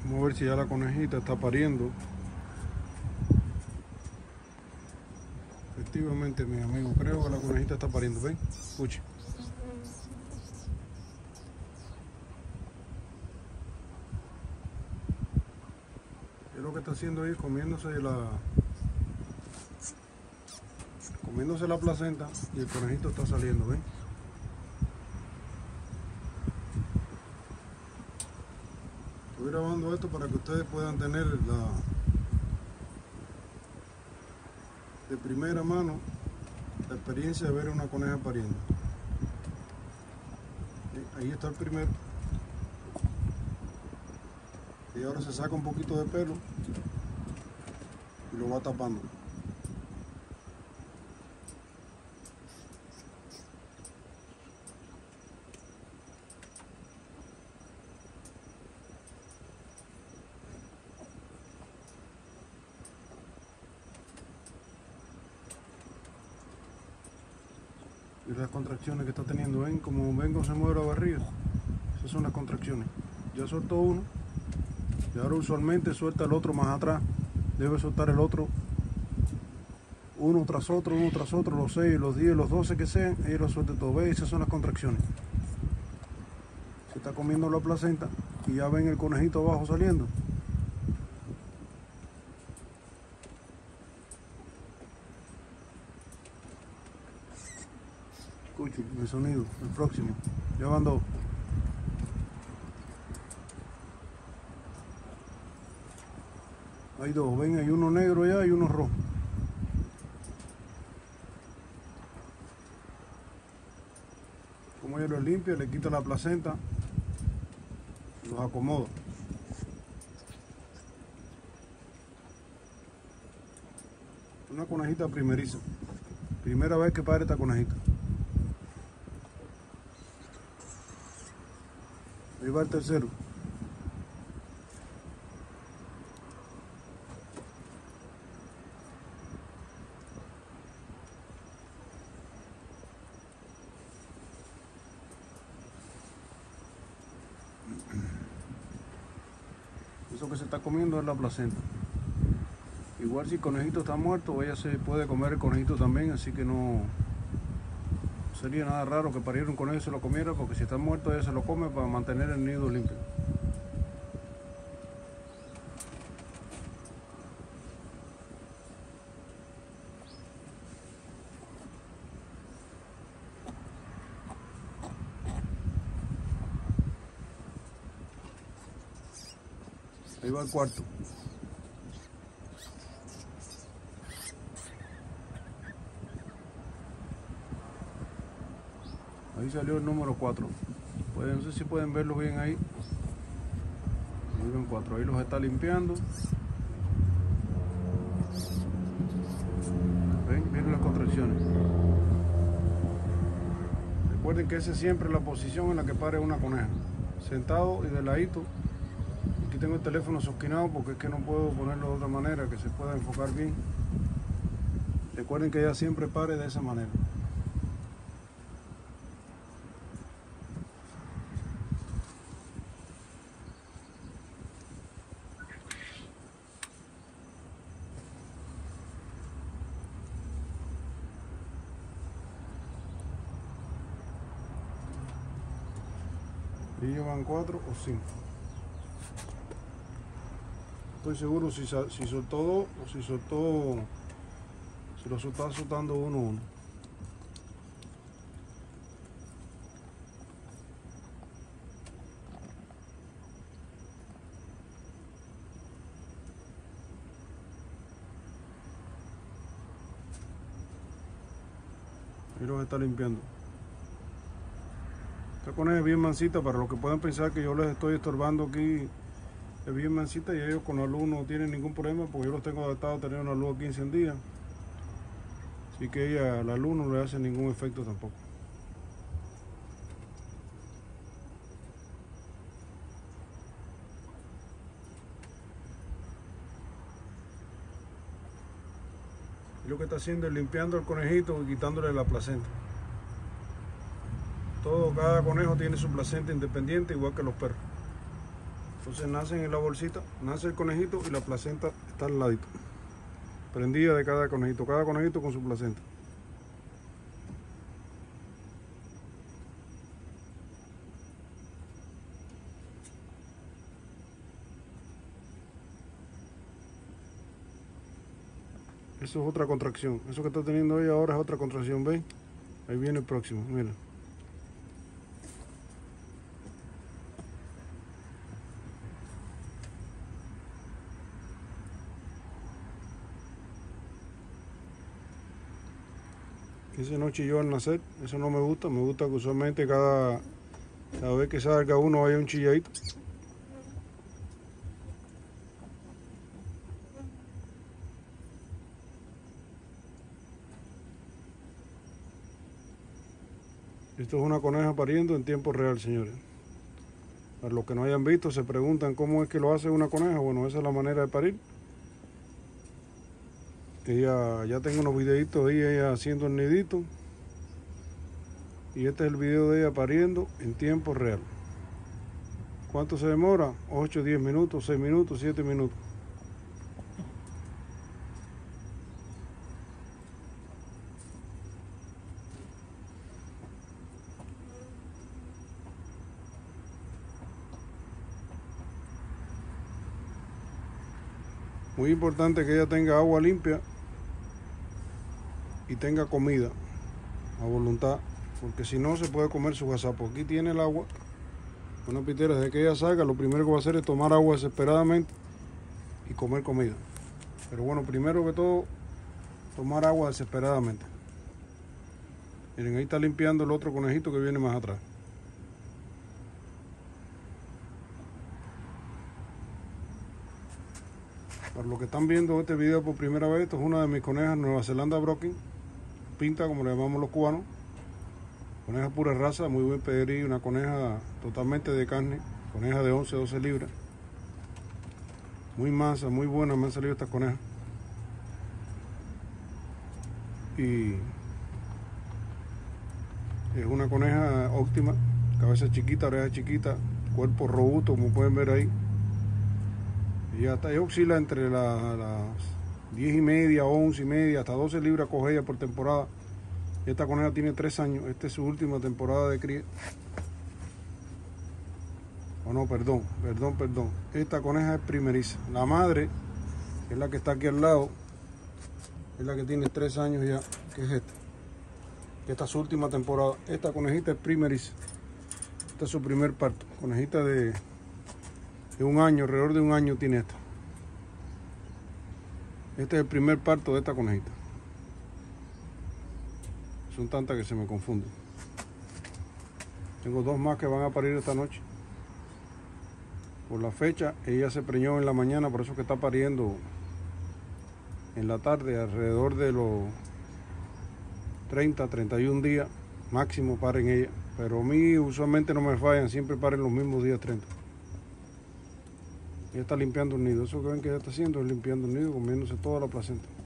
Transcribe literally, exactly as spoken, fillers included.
Vamos a ver si ya la conejita está pariendo. Efectivamente, mi amigo, creo que la conejita está pariendo. ¿Ven? Escuche. Es lo que está haciendo ahí, comiéndose la comiéndose la placenta, y el conejito está saliendo. ¿Ven? Estoy grabando esto para que ustedes puedan tener la de primera mano la experiencia de ver una coneja pariendo. Ahí está el primero, y ahora se saca un poquito de pelo y lo va tapando. Y las contracciones que está teniendo, ven como vengo se mueve la barriga. Esas son las contracciones. Ya soltó uno y ahora usualmente suelta el otro más atrás. Debe soltar el otro uno tras otro, uno tras otro, los seis, los diez, los doce que sean, ella lo suelta todo. ¿Ves? Esas son las contracciones. Se está comiendo la placenta y ya ven el conejito abajo saliendo. Escuchen el sonido, el próximo. Ya van dos. Hay dos, ven, hay uno negro allá y uno rojo. Como ella los limpia, le quita la placenta, los acomoda. Una conejita primeriza. Primera vez que pare esta conejita. Ahí va el tercero. Eso que se está comiendo es la placenta. Igual si el conejito está muerto, ella se puede comer el conejito también, así que no sería nada raro que pariera un conejo y se lo comiera, porque si está muerto ella se lo come para mantener el nido limpio. Ahí va el cuarto. Ahí salió el número cuatro. Pueden, no sé si pueden verlo bien ahí. Ahí ven cuatro. Ahí los está limpiando. Ven, miren las contracciones. Recuerden que esa es siempre la posición en la que pare una coneja. Sentado y de ladito. Aquí tengo el teléfono sosquinado porque es que no puedo ponerlo de otra manera que se pueda enfocar bien. Recuerden que ella siempre pare de esa manera. Y llevan cuatro o cinco. Estoy seguro si, si soltó dos o si soltó, si lo está soltando uno a uno. Y los está limpiando. Esta coneja es bien mansita, para los que puedan pensar que yo les estoy estorbando aquí. Es bien mansita y ellos con la luz no tienen ningún problema, porque yo los tengo adaptados a tener una luz aquí encendida. Así que ella, la luz no le hace ningún efecto tampoco. Y lo que está haciendo es limpiando el conejito y quitándole la placenta. Todo, cada conejo tiene su placenta independiente, igual que los perros. Entonces nacen en la bolsita, nace el conejito y la placenta está al ladito, prendida de cada conejito, cada conejito con su placenta. Eso es otra contracción, eso que está teniendo ahí ahora es otra contracción, ¿ven? Ahí viene el próximo, miren. Ese no chilló al nacer, eso no me gusta, me gusta que usualmente cada, cada vez que salga uno haya un chilladito. Esto es una coneja pariendo en tiempo real, señores. Para los que no hayan visto, se preguntan cómo es que lo hace una coneja. Bueno, esa es la manera de parir. Ella, ya tengo unos videitos de ella haciendo el nidito. Y este es el video de ella pariendo en tiempo real. ¿Cuánto se demora? ocho, diez minutos, seis minutos, siete minutos. Muy importante que ella tenga agua limpia y tenga comida a voluntad, porque si no se puede comer su gazapo. Aquí tiene el agua, una pitera. Desde que ella salga, lo primero que va a hacer es tomar agua desesperadamente y comer comida. Pero bueno, primero que todo, tomar agua desesperadamente. Miren, ahí está limpiando el otro conejito que viene más atrás. Para los que están viendo este video por primera vez, esto es una de mis conejas Nueva Zelanda Broken, pinta como le llamamos los cubanos. Coneja pura raza, muy buen pedigrí, una coneja totalmente de carne, coneja de once, doce libras. Muy mansa, muy buena me han salido estas conejas. Y es una coneja óptima, cabeza chiquita, oreja chiquita, cuerpo robusto, como pueden ver ahí. Y hasta ella oscila entre la, las diez y media, once y media, hasta doce libras coge ella por temporada. Esta coneja tiene tres años, esta es su última temporada de cría. Oh no, perdón, perdón, perdón. Esta coneja es primeriza. La madre, que es la que está aquí al lado, es la que tiene tres años ya, que es esta. Esta es su última temporada. Esta conejita es primeriza. Este es su primer parto. Conejita de, de un año, alrededor de un año tiene esta. Este es el primer parto de esta conejita. Son tantas que se me confunden. Tengo dos más que van a parir esta noche. Por la fecha, ella se preñó en la mañana, por eso que está pariendo en la tarde, alrededor de los treinta, treinta y un días máximo paren ella. Pero a mí usualmente no me fallan, siempre paren los mismos días treinta. Ella está limpiando el nido. Eso que ven que ella está haciendo es limpiando el nido, comiéndose toda la placenta.